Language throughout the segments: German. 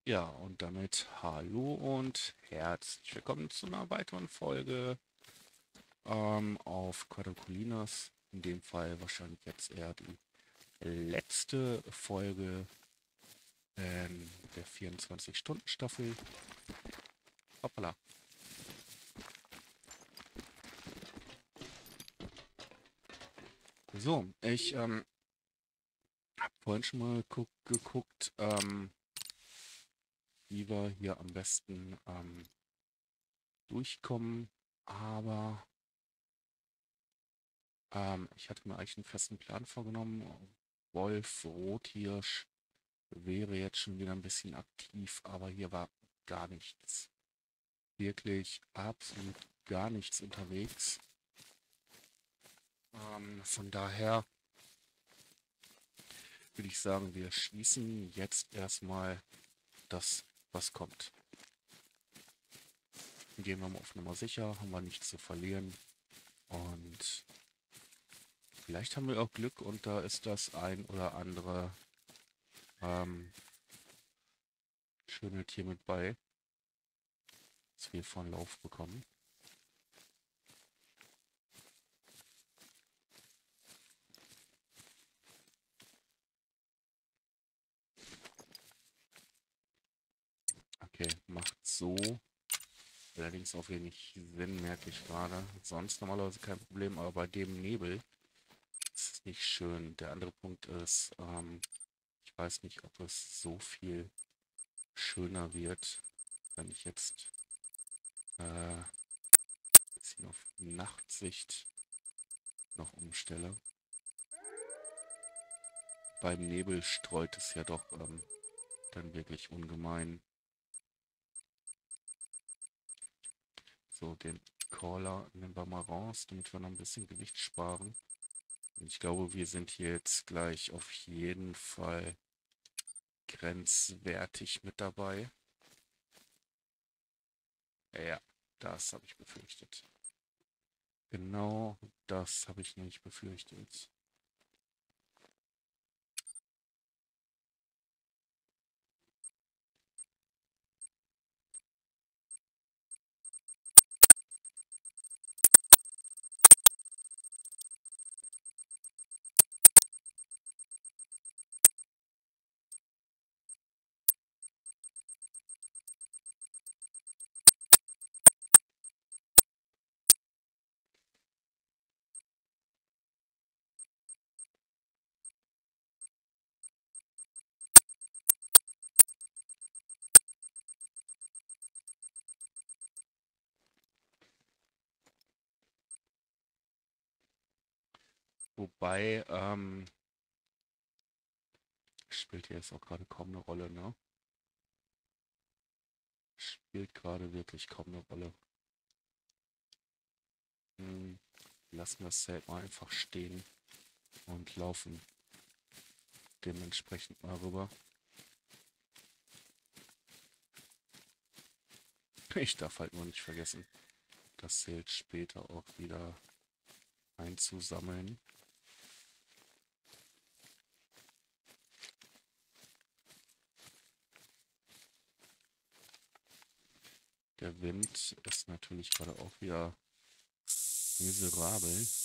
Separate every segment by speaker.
Speaker 1: Ja, und damit hallo und herzlich willkommen zu einer weiteren Folge auf Quadriculinas. In dem Fall wahrscheinlich jetzt eher die letzte Folge der 24-Stunden-Staffel. Hoppala. So, ich habe vorhin schon mal geguckt, wie wir hier am besten durchkommen. Aber ich hatte mir eigentlich einen festen Plan vorgenommen. Wolf, Rothirsch wäre jetzt schon wieder ein bisschen aktiv, aber hier war gar nichts. Wirklich absolut gar nichts unterwegs. Von daher würde ich sagen, wir schließen jetzt erstmal das, was kommt. Gehen wir mal auf Nummer sicher, haben wir nichts zu verlieren. Und vielleicht haben wir auch Glück und da ist das ein oder andere ähm, schöne Tier mit bei, dass wir von Lauf bekommen. Okay, macht so allerdings auch wenig Sinn, merke ich gerade. Sonst normalerweise kein Problem, aber bei dem Nebel ist es nicht schön. Der andere Punkt ist, ich weiß nicht, ob es so viel schöner wird, wenn ich jetzt ein bisschen auf Nachtsicht noch umstelle. Beim Nebel streut es ja doch dann wirklich ungemein. So, den Caller nehmen wir mal raus, damit wir noch ein bisschen Gewicht sparen. Und ich glaube, wir sind hier jetzt gleich auf jeden Fall grenzwertig mit dabei. Ja, das habe ich befürchtet. Genau das habe ich nicht befürchtet. Wobei, spielt hier jetzt auch gerade kaum eine Rolle, ne? Spielt gerade wirklich kaum eine Rolle. Hm, lassen wir das Zelt mal einfach stehen und laufen dementsprechend mal rüber. Ich darf halt nur nicht vergessen, das Zelt später auch wieder einzusammeln. Der Wind ist natürlich gerade auch wieder miserabel.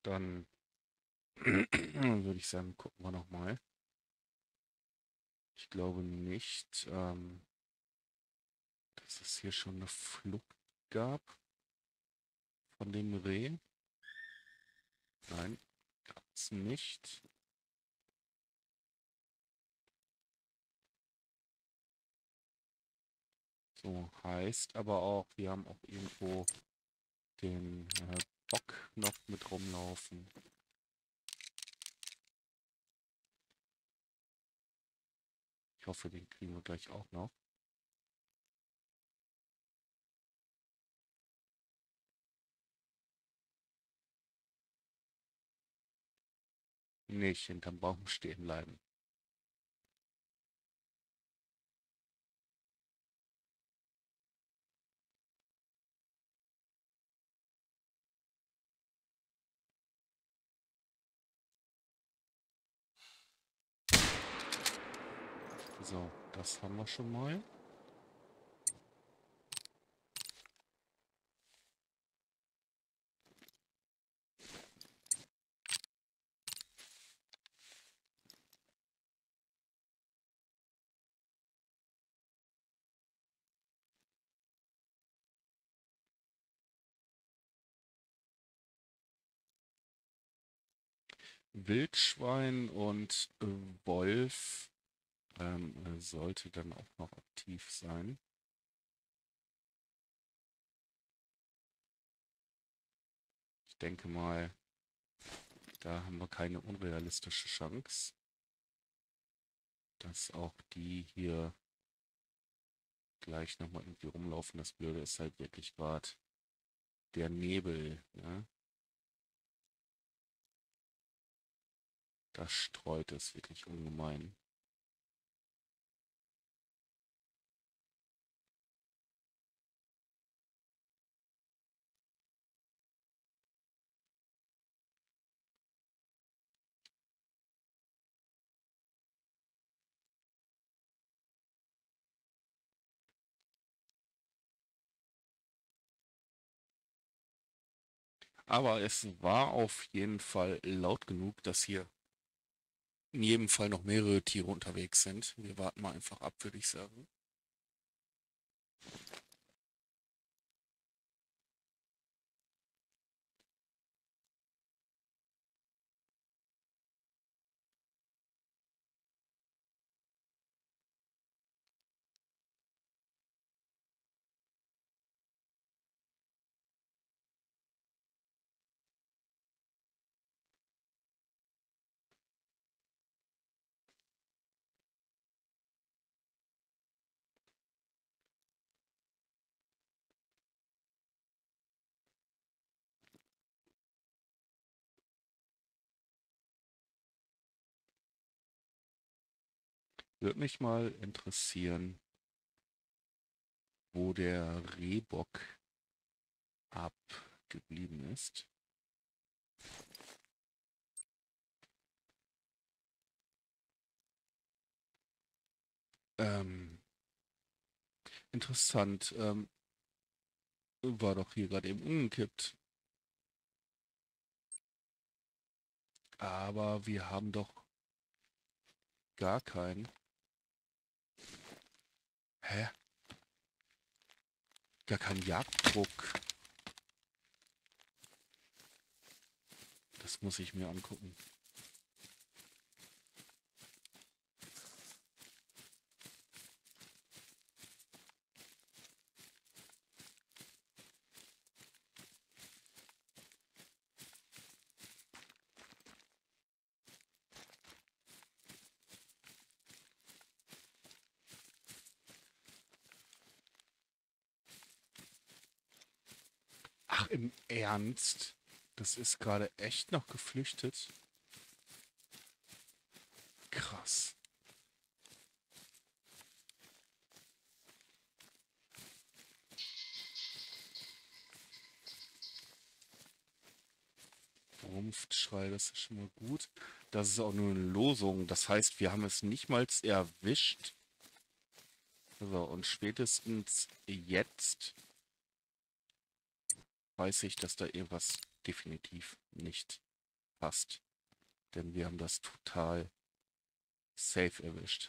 Speaker 1: Dann würde ich sagen, gucken wir nochmal. Ich glaube nicht, dass es hier schon eine Flucht gab von dem Reh. Nein, gab es nicht. So, heißt aber auch, wir haben auch irgendwo den Bock noch mit rumlaufen. Ich hoffe, den kriegen wir gleich auch noch. Nicht hinterm Baum stehen bleiben. So, das haben wir schon mal. Wildschwein und Wolf sollte dann auch noch aktiv sein. Ich denke mal, da haben wir keine unrealistische Chance, dass auch die hier gleich nochmal irgendwie rumlaufen. Das Blöde ist halt wirklich gerade der Nebel. Ne? Das streut es wirklich ungemein. Aber es war auf jeden Fall laut genug, dass hier in jedem Fall noch mehrere Tiere unterwegs sind. Wir warten mal einfach ab, würde ich sagen. Würde mich mal interessieren, wo der Rehbock abgeblieben ist. Ähm, interessant. War doch hier gerade eben umgekippt. Aber wir haben doch gar keinen. Hä? Gar keinen Jagddruck. Das muss ich mir angucken. Ach, im Ernst? Das ist gerade echt noch geflüchtet? Krass. Rumpfschrei, das ist schon mal gut. Das ist auch nur eine Losung. Das heißt, wir haben es nicht mal erwischt. So, und spätestens jetzt weiß ich, dass da irgendwas definitiv nicht Passt. Denn wir haben das total safe erwischt.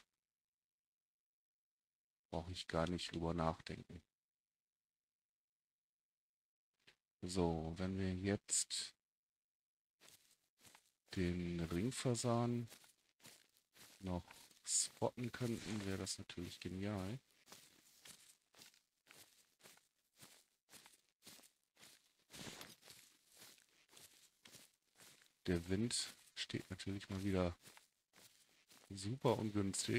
Speaker 1: Brauche ich gar nicht drüber nachdenken. So, wenn wir jetzt den Ringfasan noch spotten könnten, wäre das natürlich genial. Der Wind steht natürlich mal wieder super ungünstig.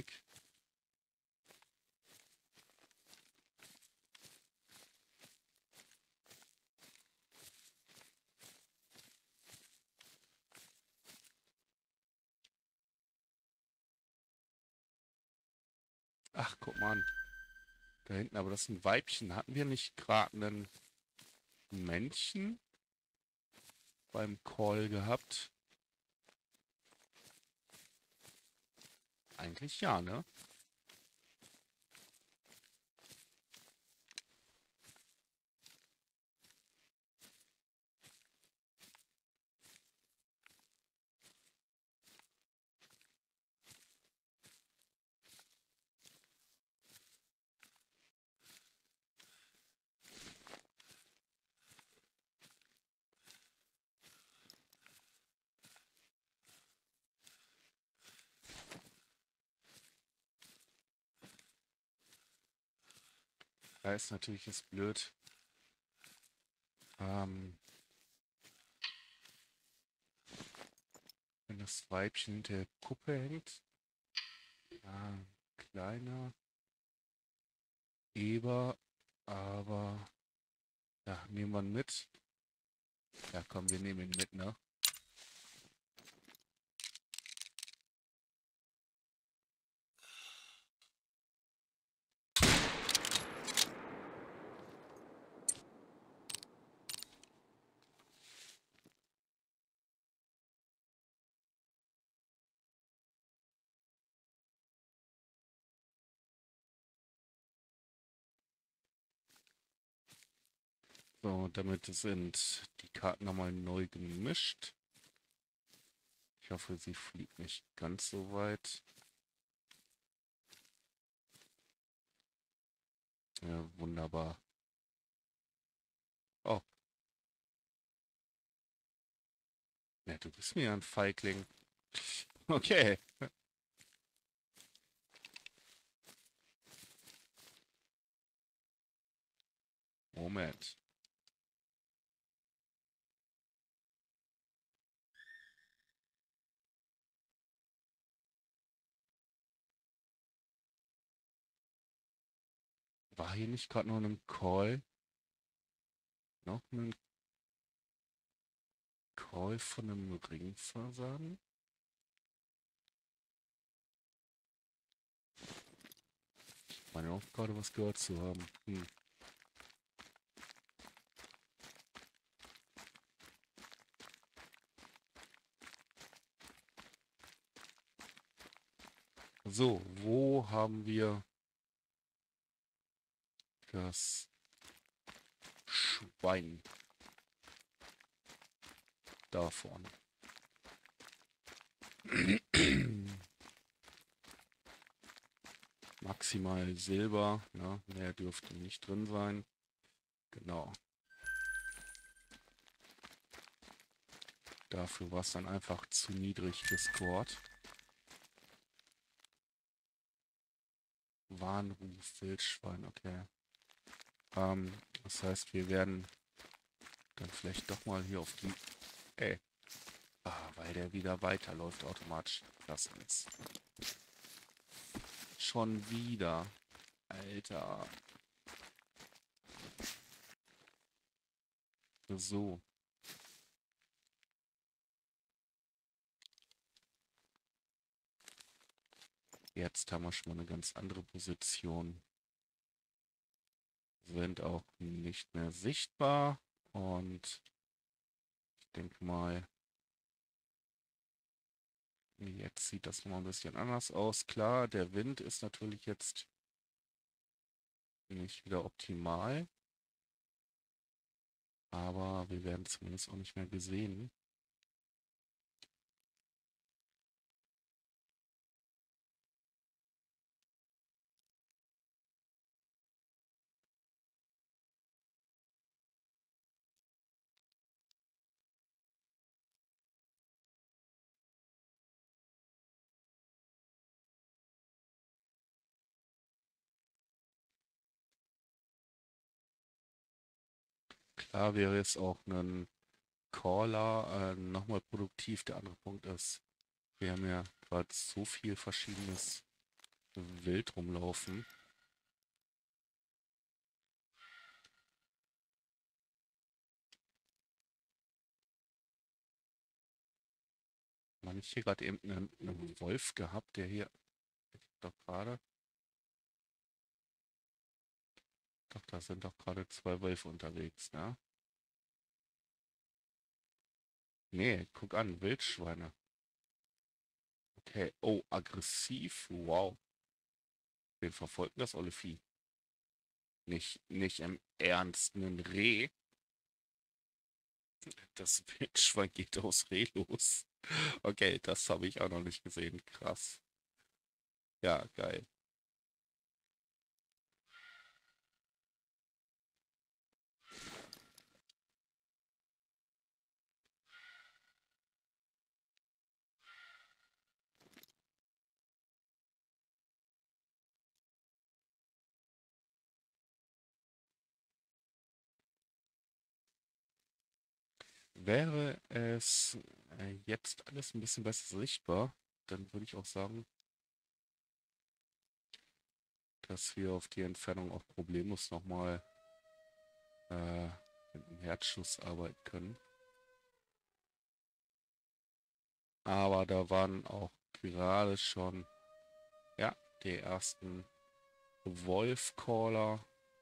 Speaker 1: Ach, guck mal an. Da hinten, aber das ist ein Weibchen. Hatten wir nicht gerade einen Männchen beim Call gehabt? Eigentlich ja, ne? Da ist natürlich jetzt blöd. Wenn das Weibchen hinter der Kuppe hängt. Ja, kleiner Eber, aber ja, nehmen wir ihn mit. Ja, komm, wir nehmen ihn mit, ne? So, damit sind die Karten nochmal neu gemischt. Ich hoffe, sie fliegt nicht ganz so weit. Ja, wunderbar. Oh, ja, du bist mir ein Feigling. Okay. Moment. War hier nicht gerade noch ein Call? Noch ein Call von einem Ringfasan? Ich meine auch gerade was gehört zu haben. So, wo haben wir das Schwein? Da vorne. Maximal Silber, ne? Mehr dürfte nicht drin sein. Genau. Dafür war es dann einfach zu niedrig gescored. Warnruf, Wildschwein, okay. Das heißt, wir werden dann vielleicht doch mal hier auf die... Ey. Ah, weil der wieder weiterläuft automatisch. Das ist. Schon wieder. Alter. So. Jetzt haben wir schon mal eine ganz andere Position. Sind auch nicht mehr sichtbar. Und ich denke mal, jetzt sieht das nochmal ein bisschen anders aus. Klar, der Wind ist natürlich jetzt nicht wieder optimal. Aber wir werden zumindest auch nicht mehr gesehen. Da wäre es auch ein Caller nochmal produktiv. Der andere Punkt ist, wir haben ja gerade so viel verschiedenes Wild rumlaufen. Man ich hier gerade eben einen Wolf gehabt, der hier doch gerade. Doch, da sind doch gerade zwei Wölfe unterwegs, ne? Nee, guck an, Wildschweine. Okay. Oh, aggressiv. Wow. Wen verfolgt das olle Vieh? Nicht im Ernst, ein Reh. Das Wildschwein geht aus Reh los. Okay, das habe ich auch noch nicht gesehen. Krass. Ja, geil. Wäre es jetzt alles ein bisschen besser sichtbar, dann würde ich auch sagen, dass wir auf die Entfernung auch problemlos nochmal mit einem Herzschuss arbeiten können. Aber da waren auch gerade schon, ja, die ersten Wolf-Caller.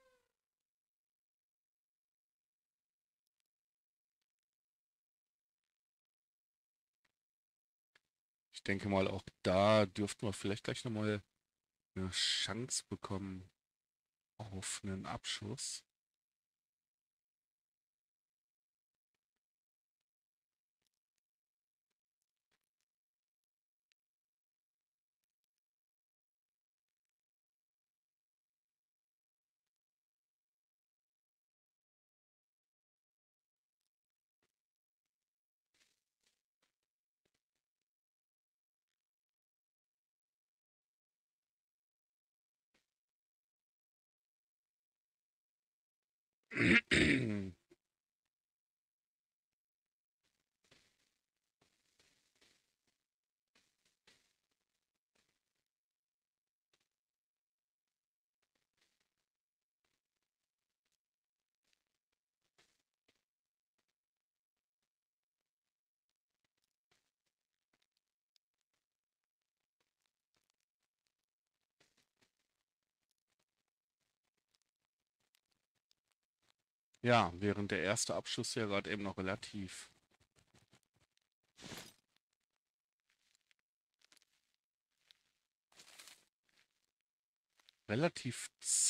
Speaker 1: Ich denke mal, auch da dürften wir vielleicht gleich nochmal eine Chance bekommen auf einen Abschuss. Ja, während der erste Abschuss ja gerade eben noch relativ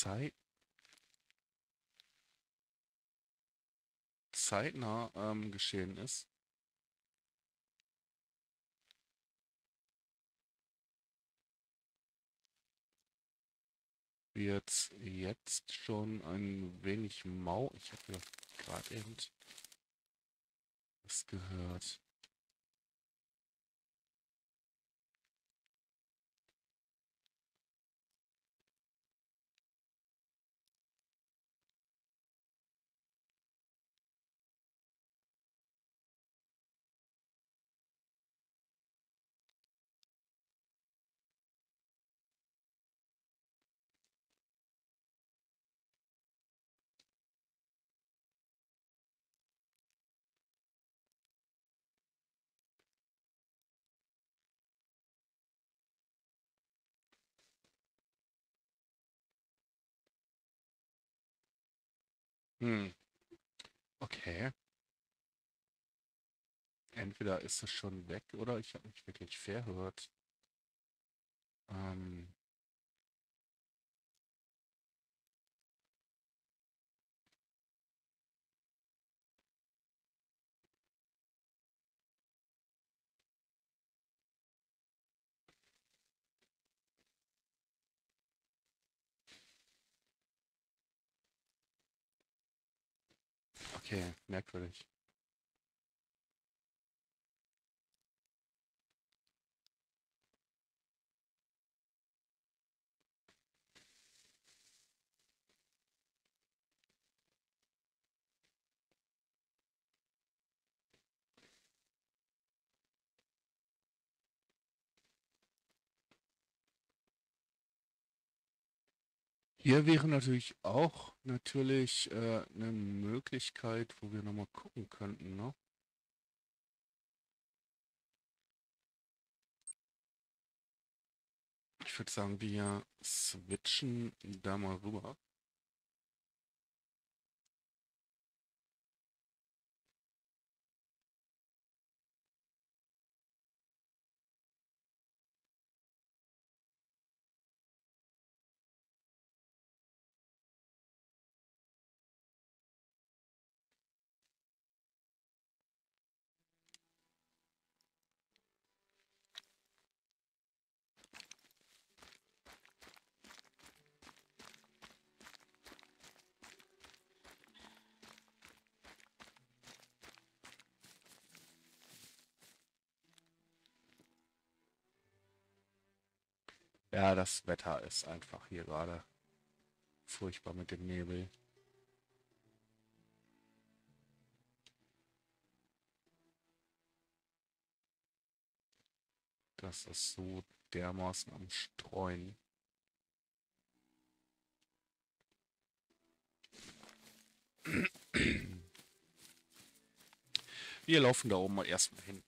Speaker 1: zeitnah geschehen ist, wird jetzt schon ein wenig mau. Ich habe ja gerade eben was gehört. Hm, okay. Entweder ist es schon weg oder ich habe mich wirklich verhört. Ähm, okay, merkwürdig. Hier wäre natürlich auch natürlich eine Möglichkeit, wo wir nochmal gucken könnten, ne? Ich würde sagen, wir switchen da mal rüber. Ja, das Wetter ist einfach hier gerade furchtbar mit dem Nebel. Das ist so dermaßen am Streuen. Wir laufen da oben mal erstmal hin.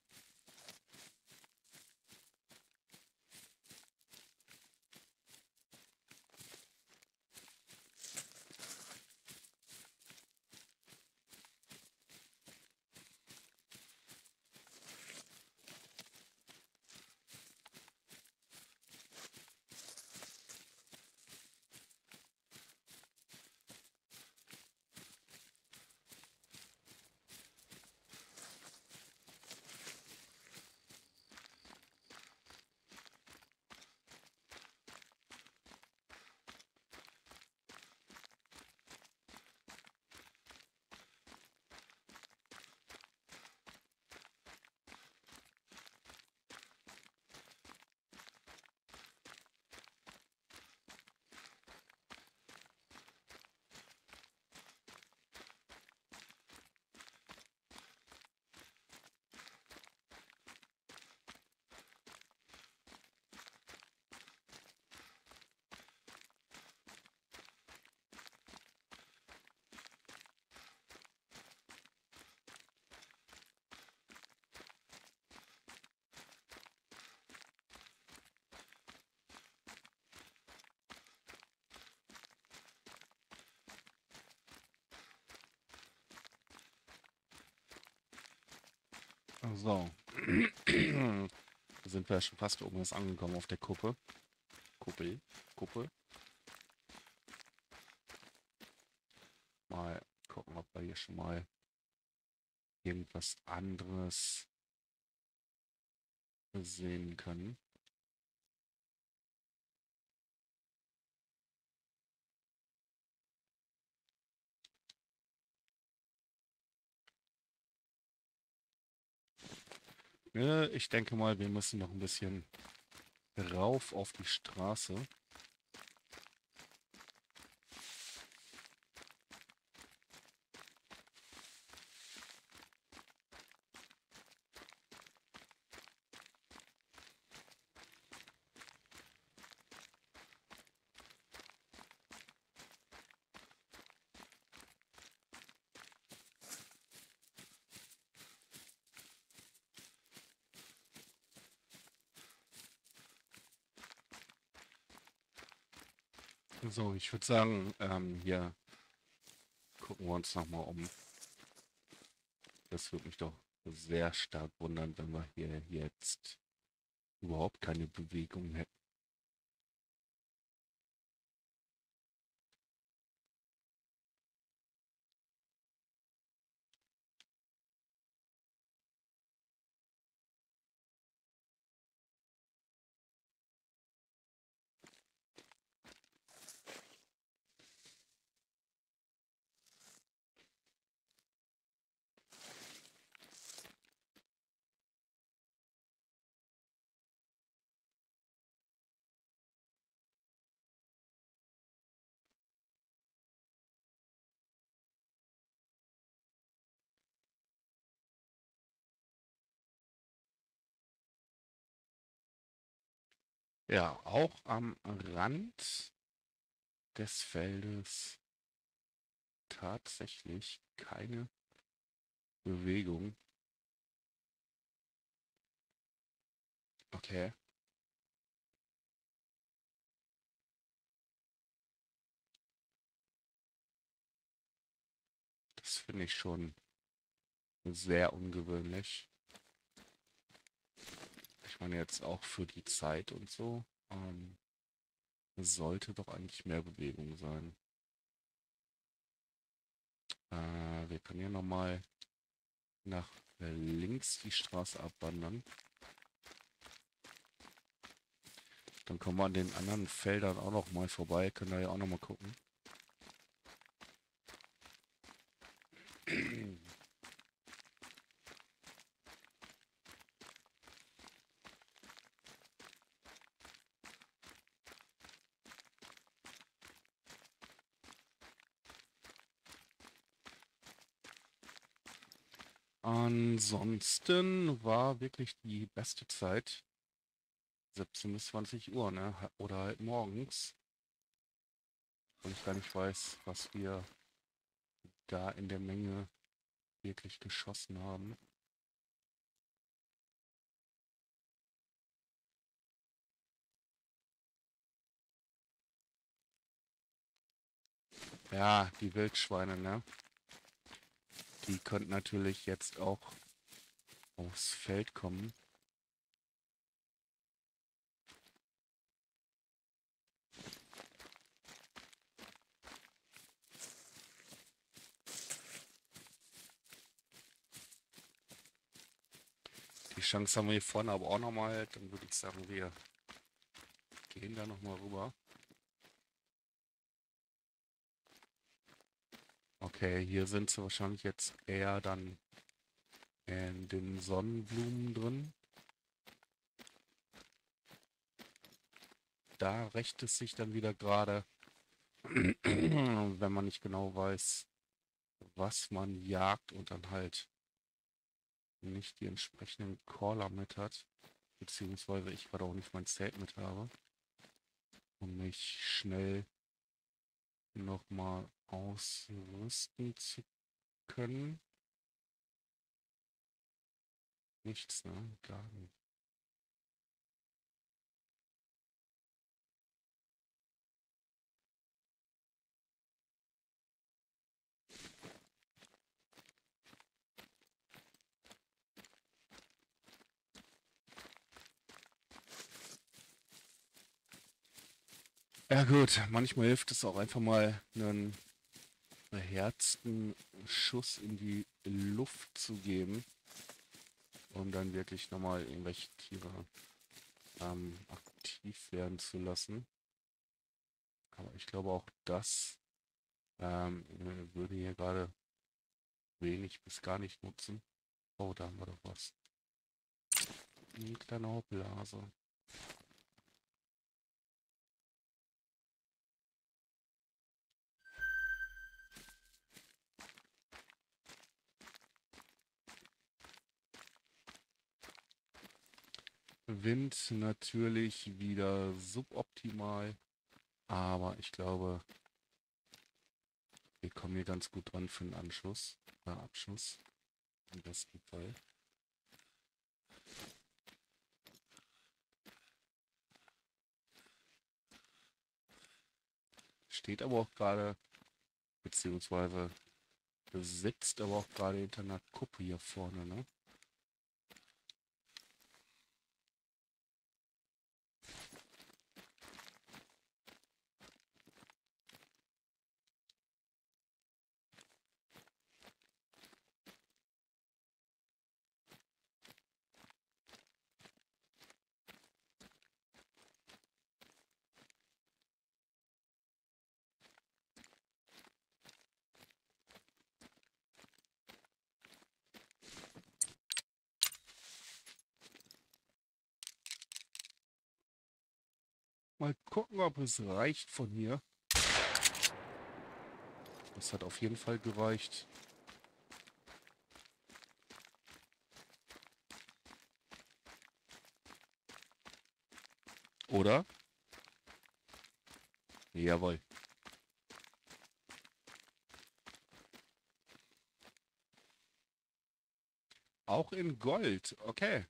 Speaker 1: So. Sind wir schon fast oben jetzt angekommen auf der Kuppe. Kuppel. Kuppe. Mal gucken, ob wir hier schon mal irgendwas anderes sehen können. Ich denke mal, wir müssen noch ein bisschen rauf auf die Straße. So, ich würde sagen, hier gucken wir uns nochmal um. Das würde mich doch sehr stark wundern, wenn wir hier jetzt überhaupt keine Bewegung hätten. Ja, auch am Rand des Feldes tatsächlich keine Bewegung. Okay. Das finde ich schon sehr ungewöhnlich. Ich meine jetzt auch für die Zeit und so. Sollte doch eigentlich mehr Bewegung sein. Wir können ja nochmal nach links die Straße abwandern. Dann kommen wir an den anderen Feldern auch noch mal vorbei. Können da ja auch noch mal gucken. Ansonsten war wirklich die beste Zeit 17 bis 20 Uhr, ne? Oder halt morgens. Und ich gar nicht weiß, was wir da in der Menge wirklich geschossen haben. Ja, die Wildschweine, ne? Die könnten natürlich jetzt auch aufs Feld kommen. Die Chance haben wir hier vorne aber auch nochmal. Dann würde ich sagen, wir gehen da nochmal rüber. Okay, hier sind sie wahrscheinlich jetzt eher dann in den Sonnenblumen drin. Da rächt es sich dann wieder gerade, wenn man nicht genau weiß, was man jagt und dann halt nicht die entsprechenden Caller mit hat, beziehungsweise ich gerade auch nicht mein Zelt mit habe, um mich schnell nochmal ausrüsten zu können. Nichts, ne? Gar nicht. Ja gut, manchmal hilft es auch einfach mal einen beherzten Schuss in die Luft zu geben, um dann wirklich nochmal irgendwelche Tiere aktiv werden zu lassen. Aber ich glaube auch das würde hier gerade wenig bis gar nicht nutzen. Oh, da haben wir doch was. Ein kleiner Hoppelhase. Wind natürlich wieder suboptimal, aber ich glaube, wir kommen hier ganz gut dran für einen Anschluss, Abschuss im besten Fall. Steht aber auch gerade, beziehungsweise sitzt aber auch gerade hinter einer Kuppe hier vorne, ne? Mal gucken, ob es reicht von hier. Das hat auf jeden Fall gereicht. Oder? Jawohl. Auch in Gold. Okay.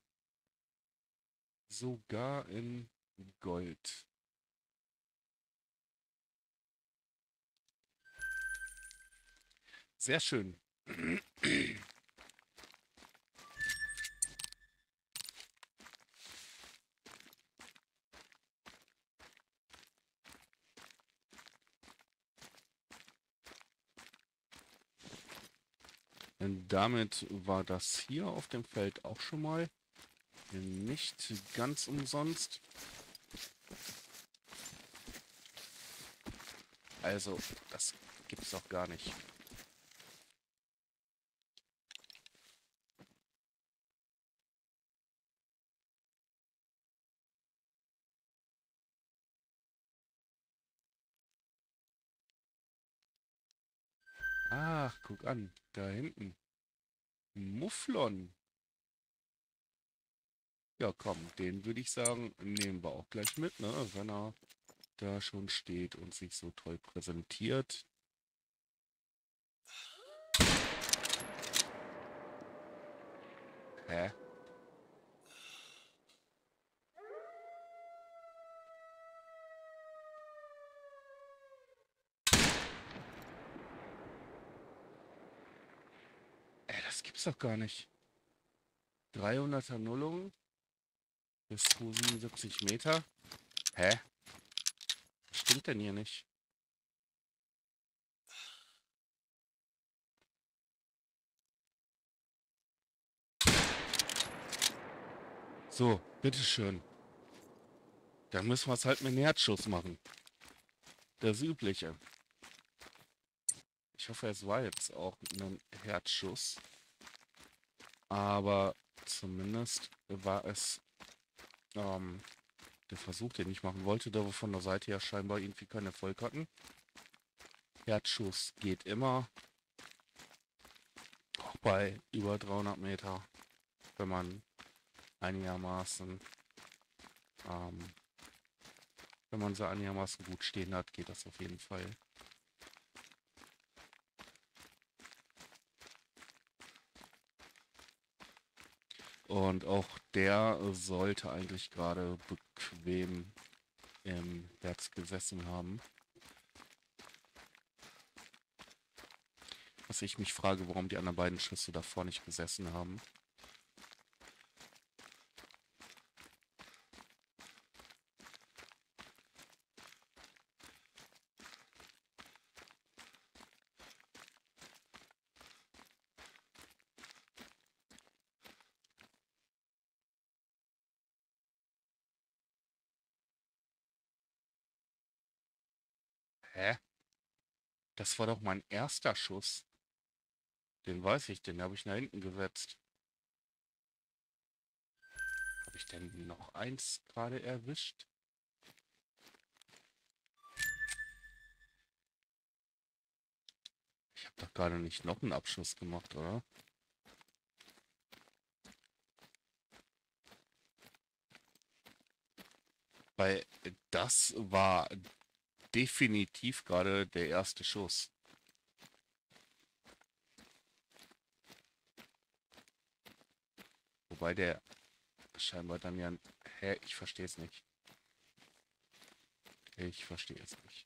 Speaker 1: Sogar in Gold. Sehr schön. Und damit war das hier auf dem Feld auch schon mal nicht ganz umsonst. Also, das gibt's doch gar nicht. Ach, guck an, da hinten. Mufflon. Ja, komm, den würde ich sagen, nehmen wir auch gleich mit, ne? Wenn er da schon steht und sich so toll präsentiert. Hä? Das gibt's doch gar nicht. 300er Nullung bis 277 Meter. Hä? Was stimmt denn hier nicht? So, bitteschön. Dann müssen wir es halt mit einem Herzschuss machen. Das Übliche. Ich hoffe, es war jetzt auch ein Herzschuss. Aber zumindest war es der Versuch, den ich machen wollte, da wir von der Seite her scheinbar irgendwie keinen Erfolg hatten. Herzschuss geht immer. Auch bei über 300 Meter. Wenn man einigermaßen wenn man sie einigermaßen gut stehen hat, geht das auf jeden Fall. Und auch der sollte eigentlich gerade bequem im Herz gesessen haben. Was ich mich frage, warum die anderen beiden Schüsse davor nicht gesessen haben. Hä? Das war doch mein erster Schuss. Den weiß ich, den habe ich nach hinten gesetzt. Habe ich denn noch eins gerade erwischt? Ich habe doch gerade nicht noch einen Abschuss gemacht, oder? Weil das war definitiv gerade der erste Schuss. Wobei der scheinbar dann ja... Hä? Ich verstehe es nicht. Ich verstehe es nicht.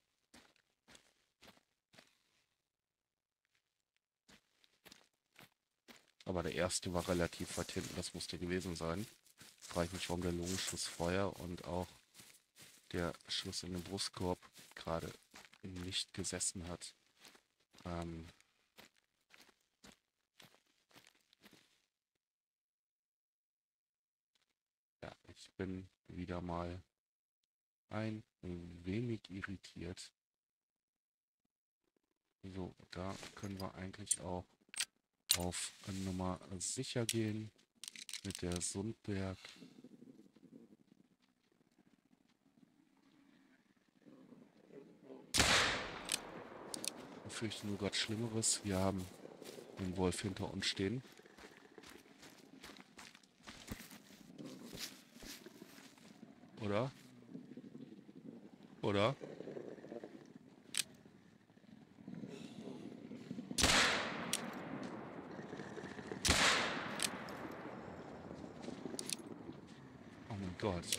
Speaker 1: Aber der erste war relativ weit hinten, das musste gewesen sein. Frage ich mich, warum der Lungenschuss vorher und auch der Schuss in den Brustkorb gerade nicht gesessen hat. Ja, ich bin wieder mal ein wenig irritiert. So, da können wir eigentlich auch auf Nummer sicher gehen mit der Sundberg. Ich fürchte nur gerade Schlimmeres. Wir haben den Wolf hinter uns stehen. Oder? Oder? Gott.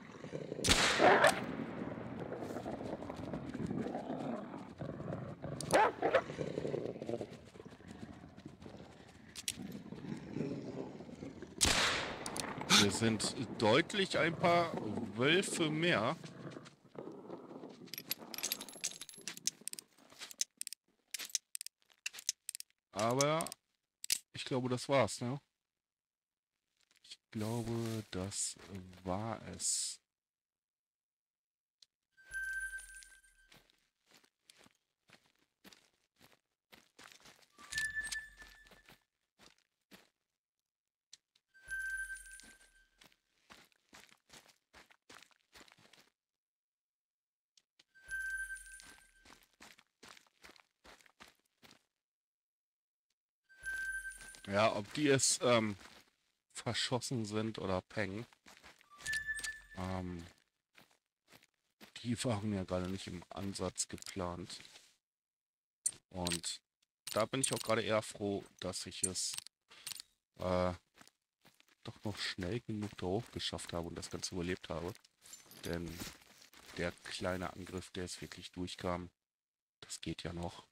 Speaker 1: Wir sind deutlich ein paar Wölfe mehr. Aber ich glaube, das war's, ne? Ich glaube, das war es. Ja, ob die es verschossen sind oder Peng, ähm, die waren ja gerade nicht im Ansatz geplant. Und da bin ich auch gerade eher froh, dass ich es doch noch schnell genug da hoch geschafft habe und das Ganze überlebt habe. Denn der kleine Angriff, der jetzt wirklich durchkam, das geht ja noch.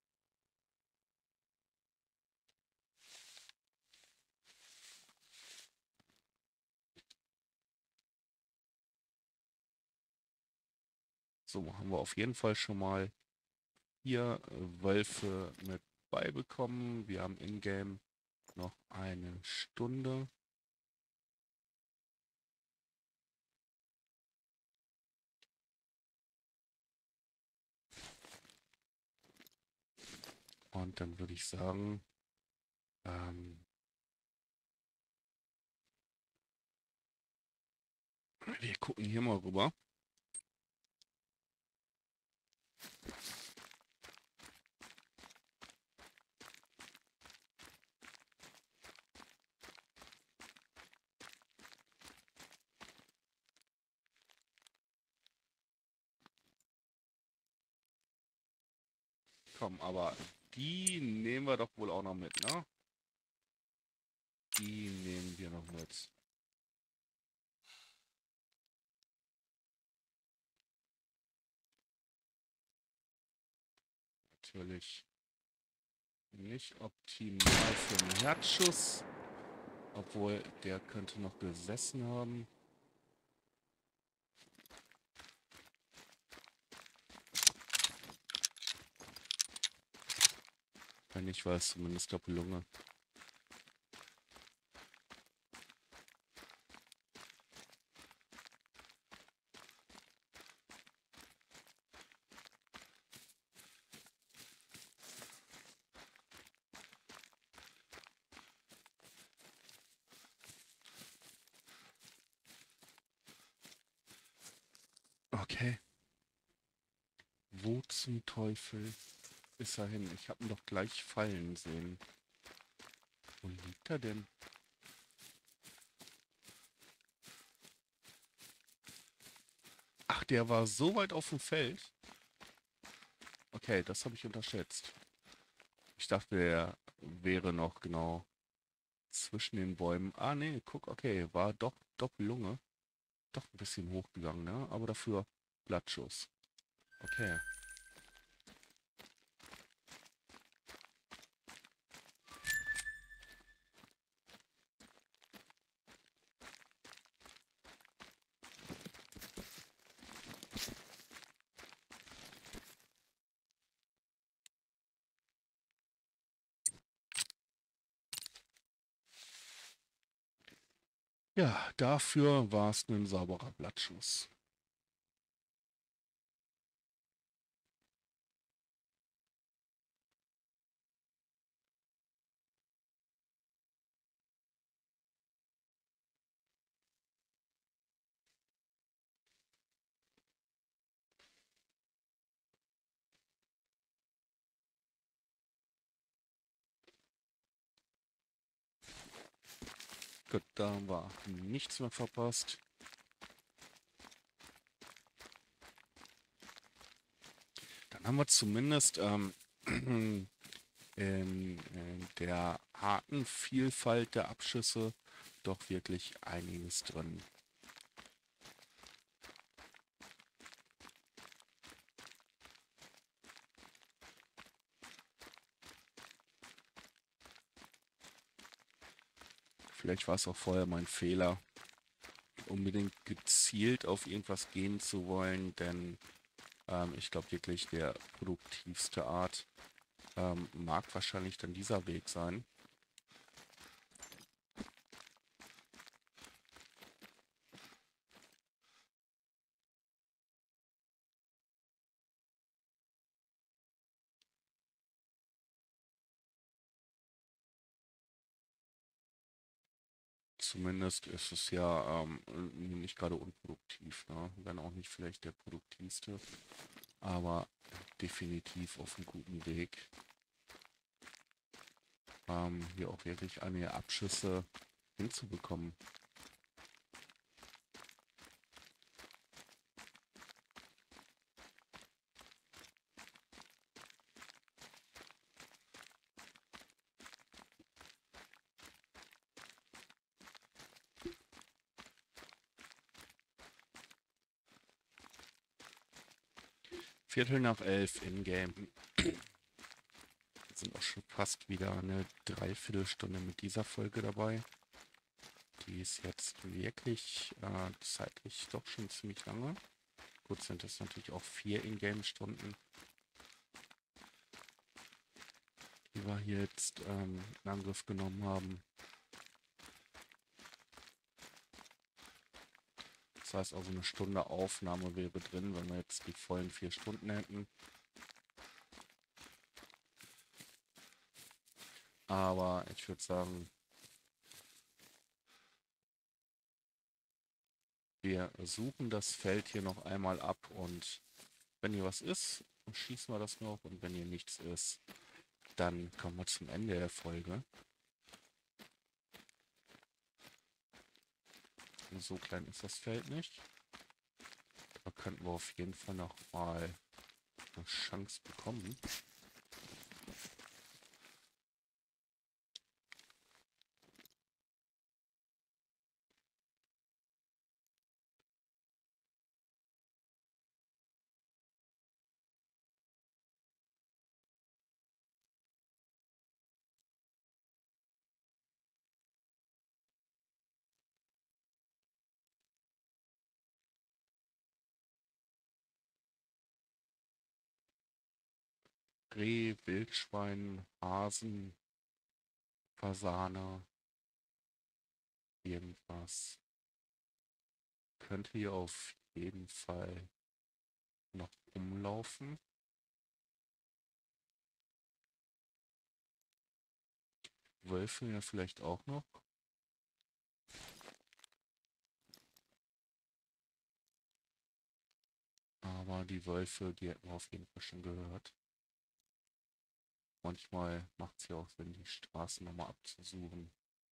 Speaker 1: So, haben wir auf jeden Fall schon mal hier Wölfe mit beibekommen. Wir haben in-game noch eine Stunde. Und dann würde ich sagen, wir gucken hier mal rüber. Komm, aber die nehmen wir doch wohl auch noch mit, ne? Die nehmen wir noch mit. Natürlich nicht optimal für den Herzschuss. Obwohl, der könnte noch gesessen haben. Wenn nicht, war es zumindest Doppellunge. Okay. Wo zum Teufel ist er hin? Ich habe ihn doch gleich fallen sehen. Wo liegt er denn? Ach, der war so weit auf dem Feld. Okay, das habe ich unterschätzt. Ich dachte, der wäre noch genau zwischen den Bäumen. Ah, nee, guck, okay, war doch Doppellunge. Doch ein bisschen hochgegangen, ne? Aber dafür Blattschuss. Okay. Ja, dafür war es ein sauberer Blattschuss. Gut, da haben wir nichts mehr verpasst. Dann haben wir zumindest in der harten Vielfalt der Abschüsse doch wirklich einiges drin. Vielleicht war es auch vorher mein Fehler, unbedingt gezielt auf irgendwas gehen zu wollen, denn ich glaube wirklich, der produktivste Art mag wahrscheinlich dann dieser Weg sein. Zumindest ist es ja nicht gerade unproduktiv, ne? Wenn auch nicht vielleicht der produktivste, aber definitiv auf einem guten Weg, hier auch wirklich einige Abschüsse hinzubekommen. Viertel nach 11 in-game. Wir sind auch schon fast wieder eine Dreiviertelstunde mit dieser Folge dabei. Die ist jetzt wirklich zeitlich doch schon ziemlich lange. Gut, sind es natürlich auch 4 In-Game-Stunden, die wir hier jetzt in Angriff genommen haben. Das heißt also, eine Stunde Aufnahme wäre drin, wenn wir jetzt die vollen 4 Stunden hätten. Aber ich würde sagen, wir suchen das Feld hier noch einmal ab und wenn hier was ist, schießen wir das noch und wenn hier nichts ist, dann kommen wir zum Ende der Folge. So klein ist das Feld nicht. Da könnten wir auf jeden Fall noch mal eine Chance bekommen. Reh, Wildschwein, Hasen, Fasane, irgendwas. Könnte hier auf jeden Fall noch rumlaufen. Wölfe ja vielleicht auch noch. Aber die Wölfe, die hätten wir auf jeden Fall schon gehört. Manchmal macht es ja auch Sinn, die Straßen nochmal abzusuchen.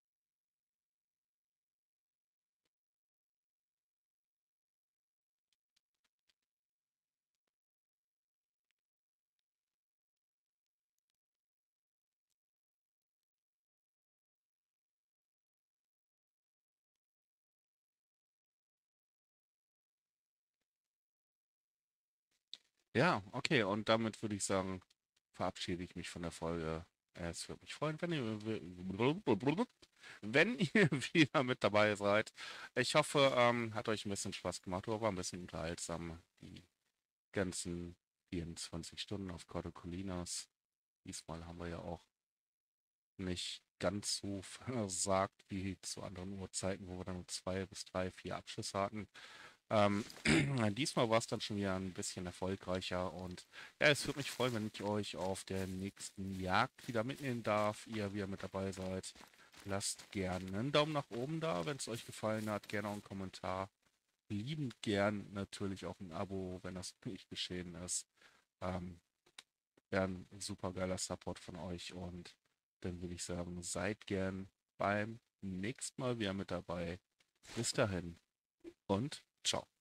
Speaker 1: Ja, okay, und damit würde ich sagen, verabschiede ich mich von der Folge. Es würde mich freuen, wenn ihr wieder mit dabei seid. Ich hoffe, hat euch ein bisschen Spaß gemacht oder war ein bisschen unterhaltsam. Die ganzen 24 Stunden auf Cordo Colinas. Diesmal haben wir ja auch nicht ganz so versagt wie zu anderen Uhrzeiten, wo wir dann nur 2 bis 3, 4 Abschüsse hatten. Ähm, diesmal war es dann schon wieder ein bisschen erfolgreicher und ja, es würde mich freuen, wenn ich euch auf der nächsten Jagd wieder mitnehmen darf, ihr wieder mit dabei seid. Lasst gerne einen Daumen nach oben da, wenn es euch gefallen hat, gerne auch einen Kommentar. Liebend gern natürlich auch ein Abo, wenn das nicht geschehen ist. Ähm, Wäre ein super geiler Support von euch und dann würde ich sagen, seid gern beim nächsten Mal wieder mit dabei. Bis dahin und ciao.